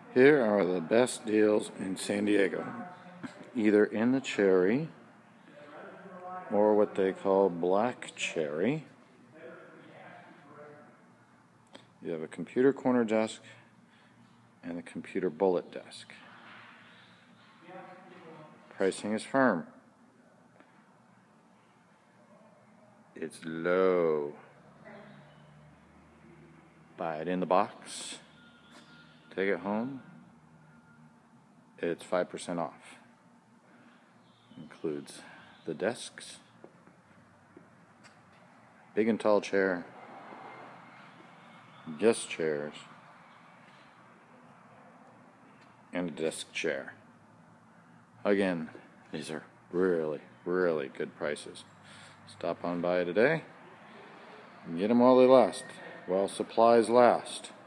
Here are the best deals in San Diego, either in the cherry or what they call black cherry. You have a computer corner desk and a computer bullet desk. Pricing is firm. It's low. Buy it in the box. Take it home. It's 5% off. Includes the desks, big and tall chair, guest chairs, and a desk chair. Again, these are really, really good prices. Stop on by today and get them while they last, while supplies last.